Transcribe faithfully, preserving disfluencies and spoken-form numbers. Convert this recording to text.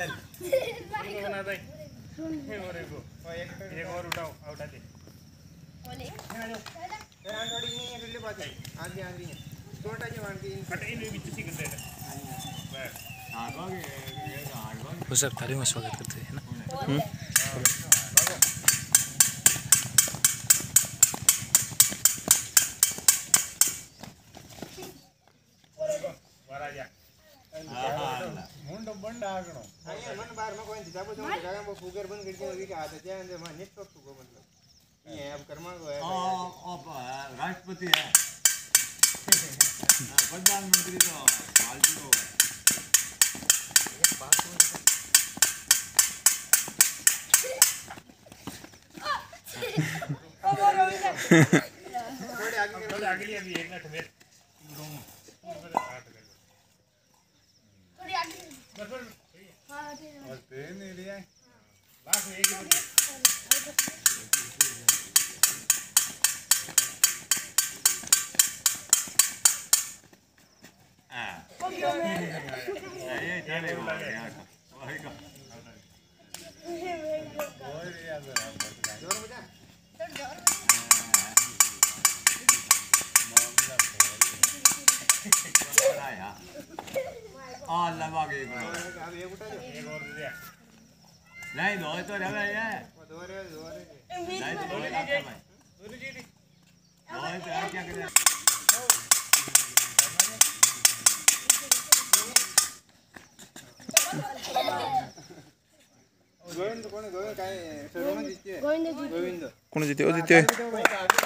बना दे और एक एक और उठाओ उठा दे थोड़ी नहीं है बिल्ली बात है आगे आगे छोटा जी मान के कट इन बीच से कर दे बस आगो ये आगो वो सब ताली में स्वागत करते हैं ना। मुंडो बंद आगणो अरे मन बार में कोई जाबो जो जगह वो फुगर बंद करके होगी कि आदत है अंदर में नेट तो को मतलब ये अब कर्मा को है ओ राष्ट्रपति है प्रधानमंत्री तो फालतू हो गए थोड़ी आगे थोड़ी आगे लिए अभी एक मिनट वेट रूम थोड़ी आगे बस बस हां और ट्रेन नहीं लिया लास्ट में एक ही हां ये चले वो वही का और यार जोर बजा जोर हाँ लगा के एक अब एक उठा दो एक और दे नहीं दो तो रहा है वो दो रे दो रे नहीं तो दो ही भाई दो जी दी दो तो क्या करे गोविंद कौन गोविंद काय ठरवून दिसते गोविंद गोविंद कोण जिते ओ जिते